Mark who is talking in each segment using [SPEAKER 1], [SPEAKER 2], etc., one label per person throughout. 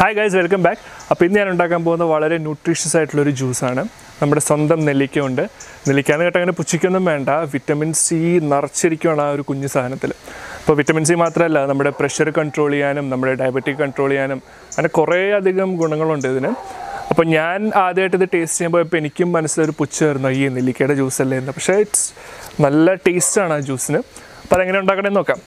[SPEAKER 1] Hi guys, welcome back. അപ്പോൾ ഇന്ന് ഞാൻ ഉണ്ടാക്കാൻ പോകുന്ന വളരെ ന്യൂട്രീഷ്യസ് ആയിട്ടുള്ള ഒരു ജ്യൂസ് ആണ്. നമ്മുടെ സ്വന്തം നെല്ലിക്ക ഉണ്ട്. നെല്ലിക്കാന്ന് കേട്ടാൽ അങ്ങനെ പുച്ഛിക്കൊന്നും വേണ്ട. വിറ്റമിൻ സി നിറച്ചിരിക്കുകയാണ് ആ ഒരു കുഞ്ഞു സാധനത്തിൽ. അപ്പോൾ വിറ്റമിൻ സി മാത്രമല്ല നമ്മുടെ പ്രഷർ കൺട്രോൾ ചെയ്യാനും നമ്മുടെ ഡയബറ്റിക് കൺട്രോൾ ചെയ്യാനും അങ്ങനെ കുറേ അധികം ഗുണങ്ങളുണ്ട് ഇതിന്. അപ്പോൾ ഞാൻ ആദ്യമായിട്ട് ഇത് ടേസ്റ്റ് ചെയ്യുമ്പോൾ ഇപ്പോൾ എനിക്കും മനസ്സിലൊരു പുച്ഛമായിരുന്നു ഈ നെല്ലിക്കയുടെ ജ്യൂസ് അല്ലേ എന്ന്. പക്ഷേ നല്ല ടേസ്റ്റാണ് ആ ജ്യൂസിന്. അപ്പോൾ അതെങ്ങനെ ഉണ്ടാക്കണമെന്ന് നോക്കാം.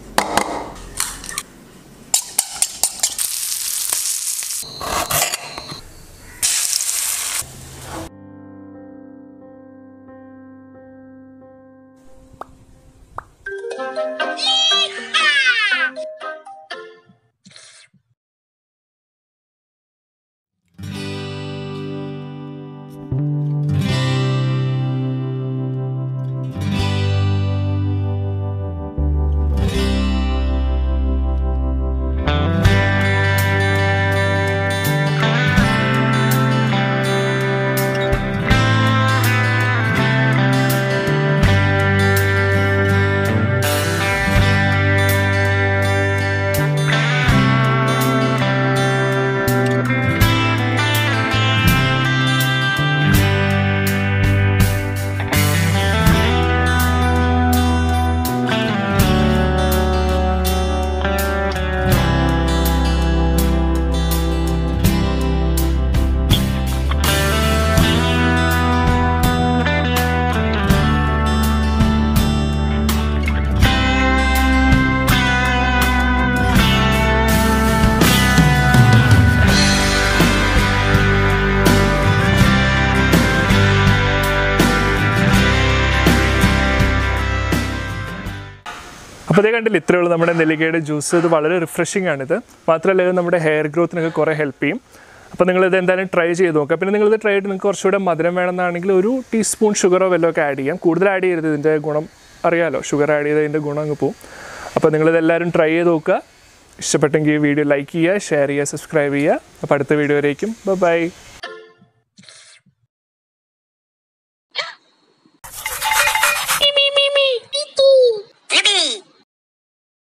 [SPEAKER 1] അപ്പോൾ അതേ കണ്ടില്ല, ഇത്രയേ ഉള്ളൂ നമ്മുടെ നെല്ലിക്കയുടെ ജ്യൂസ്. ഇത് വളരെ റിഫ്രഷിംഗ് ആണിത്. മാത്രമല്ല ഇത് നമ്മുടെ ഹെയർ ഗ്രോത്തിനൊക്കെ കുറേ ഹെൽപ്പ് ചെയ്യും. അപ്പോൾ നിങ്ങളിത് എന്തായാലും ട്രൈ ചെയ്ത് നോക്കുക. പിന്നെ നിങ്ങളിത് ട്രൈ ചെയ്ത് നിങ്ങൾക്ക് കുറച്ചുകൂടെ മധുരം വേണമെന്നാണെങ്കിൽ ഒരു ടീസ്പൂൺ ഷുഗറോ വല്ലതും ഒക്കെ ആഡ് ചെയ്യാം. കൂടുതൽ ആഡ് ചെയ്യരുത്, ഇതിൻ്റെ ഗുണം അറിയാമല്ലോ, ഷുഗർ ആഡ് ചെയ്ത് ഇതിൻ്റെ ഗുണം അങ്ങ് പോവും. അപ്പോൾ നിങ്ങളിതെല്ലാവരും ട്രൈ ചെയ്ത് നോക്കുക. ഇഷ്ടപ്പെട്ടെങ്കിൽ ഈ വീഡിയോ ലൈക്ക് ചെയ്യുക, ഷെയർ ചെയ്യുക, സബ്സ്ക്രൈബ് ചെയ്യുക. അപ്പോൾ അടുത്ത വീഡിയോ വരേക്കും ബൈ.